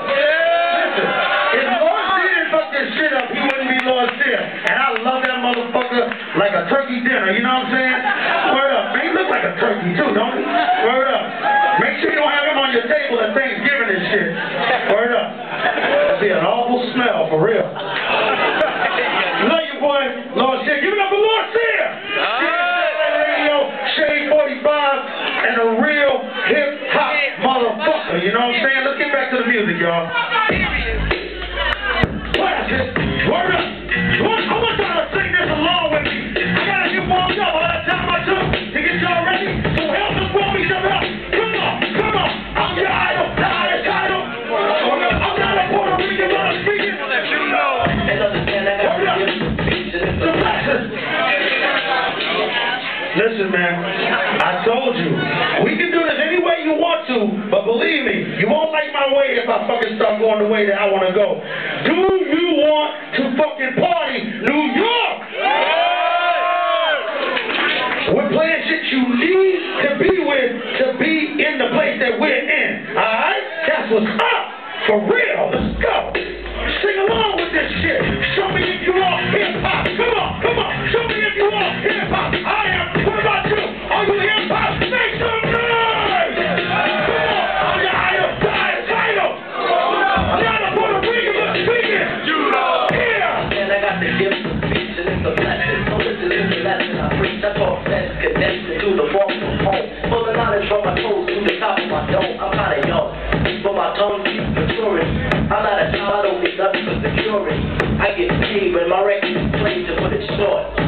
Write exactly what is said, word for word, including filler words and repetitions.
Listen, if Lord C didn't fuck this shit up, he wouldn't be Lord C. And I love that motherfucker like a turkey dinner, you know what I'm saying? Word up. Man, he look like a turkey too, don't he? Word up. Make sure you don't have him on your table at Thanksgiving and shit. Word up. That'd be an awful smell, for real. Love you, boy. Lord C. Give it up for Lord C. Radio, Shade forty-five, and a real hip-hop motherfucker, you know what I'm saying? Let's get back to the music, y'all. Classic. Word up. I want y'all to sing this along with me. I gotta get warmed up all that time I took to get y'all ready. So help us warm each other up. Come on, come on. I'm your idol, the highest idol. I'm not a Puerto Rican, but I'm speaking. And understand I got to give the blessing. Listen, man, I told you, we can do this any way you want to, but believe me, you won't like my way if I fucking start going the way that I want to go. Do you want to fucking party New York? We're playing shit you need to be with to be in the place that we're in, alright? That's what's up, for real, let's go. Sing along with this shit. Show me if you are hip-hop. Come on, come on, show me if you are hip-hop. I am. What about you? Are you hip-hop? Make some noise! Come on, I'm your idol, the highest idol. I'm not a Puerto Rican, but speaking. You know. Here. And I got the gift of speech and it's a blessing. So listen to the lesson I preach. I talk sense, connected to the ball from home. Full of knowledge from my toes to the top of my dome. I'm kinda young, but my tongue keeps maturing. I'm not a child, I don't need nothing for security. I get paid when my record is played to put it short.